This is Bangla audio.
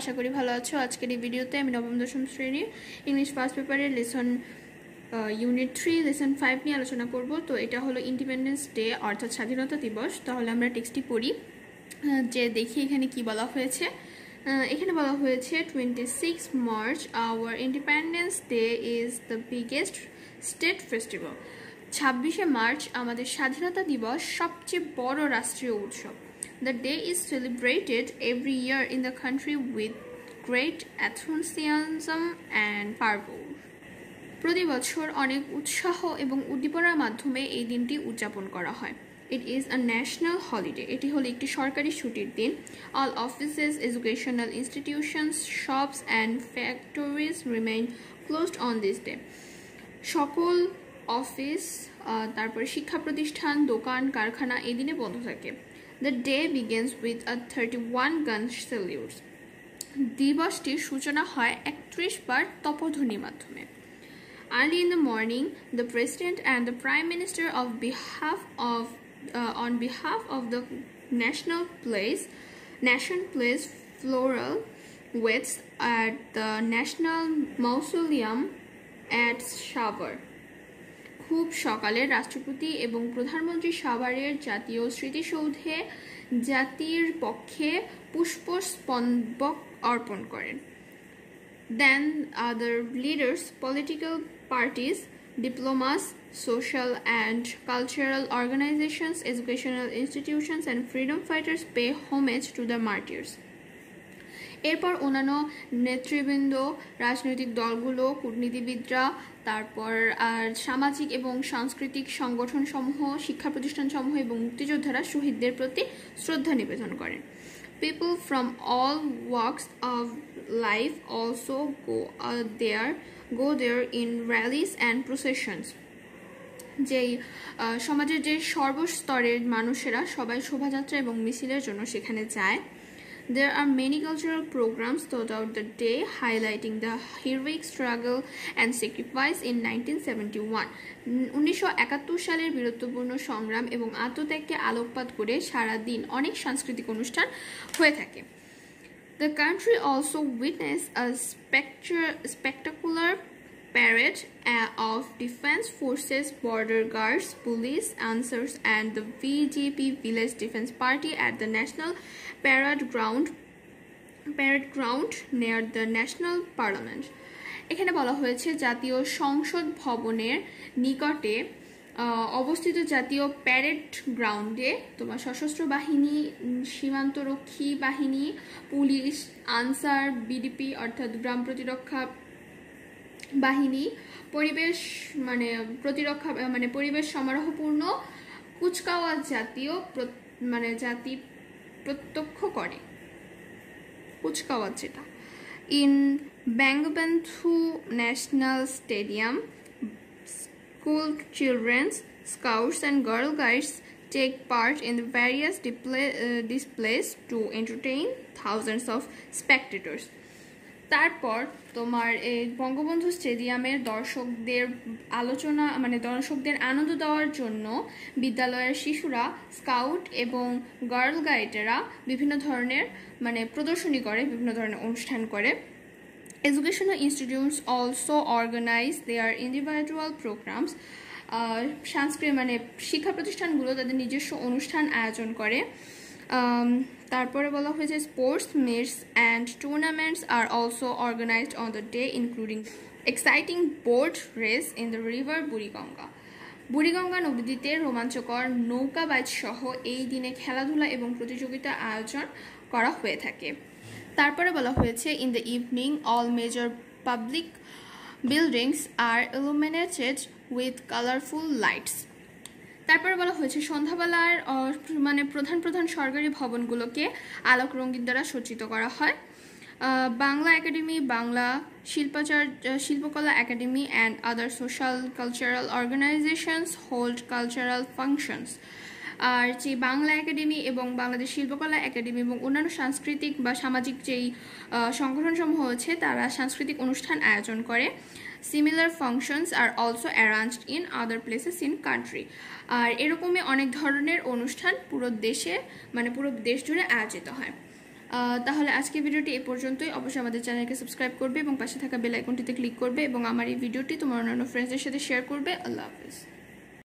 আশা করি ভালো আছো। আজকের এই ভিডিওতে আমি নবম দশম শ্রেণীর ইংলিশ ফার্স্ট পেপারের লেসন ইউনিট 3 লেসন 5 নিয়ে আলোচনা করব। তো এটা হলো ইন্ডিপেন্ডেন্স ডে অর্থাৎ স্বাধীনতা দিবস। তাহলে আমরা টেক্সটটি পড়ি, যে দেখি এখানে কি বলা হয়েছে। এখানে বলা হয়েছে 26 March our independence day is the biggest state festival. 26শে মার্চ আমাদের স্বাধীনতা দিবস সবচেয়ে বড় রাষ্ট্রীয় উৎসব। The day is celebrated every year in the country with great enthusiasm and fervor. প্রতি বছর অনেক উৎসাহ এবং উদ্দীপনার মাধ্যমে এই দিনটি উদযাপন করা হয়। It is a national holiday. এটি হলো একটি সরকারি ছুটির দিন। All offices, educational institutions, shops and factories remain closed on this day. সকল অফিস, তারপরে শিক্ষা প্রতিষ্ঠান, দোকান, কারখানা এই দিনে বন্ধ থাকে। The day begins with a 31 gun salute. দিবসটির সূচনা হয় 31 বার তপধ্বনির মাধ্যমে। Early in the morning, the President and the Prime Minister on behalf of the nation place floral wreaths at the National Mausoleum at Savar. খুব সকালে রাষ্ট্রপতি এবং প্রধানমন্ত্রী সাভারের জাতীয় স্মৃতিসৌধে জাতির পক্ষে পুষ্পস্তবক অর্পণ করেন। Then other leaders, political parties, diplomats, social and cultural organizations, educational institutions and freedom fighters pay homage to the martyrs. এরপর অন্যান্য নেতৃবৃন্দ, রাজনৈতিক দলগুলো, কূটনীতিবিদরা, তারপর সামাজিক এবং সাংস্কৃতিক সংগঠনসমূহ, শিক্ষা প্রতিষ্ঠানসমূহ এবং মুক্তিযোদ্ধারা শহীদদের প্রতি শ্রদ্ধা নিবেদন করেন। People from all walks of life also go there in rallies and processions. যেই সমাজের যে সর্বস্তরের মানুষেরা সবাই শোভাযাত্রা এবং মিছিলের জন্য সেখানে যায়। There are many cultural programs throughout the day highlighting the heroic struggle and sacrifice in 1971. 1971 সালের বীরত্বপূর্ণ সংগ্রাম এবং আত্মত্যাগকে আলোকপাত করে সারা দিন অনেক সাংস্কৃতিক অনুষ্ঠান হয়ে থাকে। The country also witnessed a spectacular parade of defense forces, border guards, police, answers and the VDP Village Defense Party at the National Parade Ground near the National Parliament. এখানে বলা হয়েছে জাতীয় সংসদ ভবনের নিকটে অবস্থিত জাতীয় প্যারেড গ্রাউন্ডে তোমার সশস্ত্র বাহিনী, সীমান্তরক্ষী বাহিনী, পুলিশ, আনসার, বিডিপি অর্থাৎ গ্রাম প্রতিরক্ষা বাহিনী, পরিবেশ সমারোহপূর্ণ কুচকাওয়াজ জাতি প্রত্যক্ষ করে। কুচকাওয়াজ যেটা in Bangabandhu national stadium, school children, scouts and girl guides take part in the various displays to entertain thousands of spectators. তারপর তোমার এই বঙ্গবন্ধু স্টেডিয়ামের দর্শকদের আনন্দ দেওয়ার জন্য বিদ্যালয়ের শিশুরা, স্কাউট এবং গার্ল গাইডেরা বিভিন্ন ধরনের প্রদর্শনী করে, বিভিন্ন ধরনের অনুষ্ঠান করে। Educational institutes also organize their individual programs. শিক্ষা প্রতিষ্ঠানগুলো তাদের নিজস্ব অনুষ্ঠান আয়োজন করে। তারপরে বলা হয়েছে sports meets and tournaments are also organised on the day including exciting boat race in the river Buriganga. Buriganga নদীতে রোমাঞ্চকর নৌকা বাইচ সহ এই দিনে খেলাধুলা এবং প্রতিযোগিতা আয়োজন করা হয়ে থাকে। তারপরে বলা হয়েছে in the evening all major public buildings are illuminated with colourful lights. তারপরে বলা হয়েছে সন্ধ্যাবেলার প্রধান সরকারি ভবনগুলোকে আলোক রঙিন দ্বারা সজ্জিত করা হয়। Bangla academy, Bangla Shilpakala academy and other social cultural organisations hold cultural functions. আর যে বাংলা একাডেমি এবং বাংলাদেশ শিল্পকলা একাডেমি এবং অন্যান্য সাংস্কৃতিক বা সামাজিক যেই সংগঠনসমূহ আছে তারা সাংস্কৃতিক অনুষ্ঠান আয়োজন করে। Similar functions are also arranged in other places in country. আর এরকমই অনেক ধরনের অনুষ্ঠান পুরো দেশ জুড়ে আয়োজিত হয়। তাহলে আজকে ভিডিওটি এই পর্যন্তই। অবশ্যই আমাদের চ্যানেলকে সাবস্ক্রাইব করবে এবং পাশে থাকা বেল আইকনটিতে ক্লিক করবে এবং আমার এই ভিডিওটি তোমার অন্যান্য ফ্রেন্ডসদের সাথে শেয়ার করবে। আল্লাহ হাফেজ।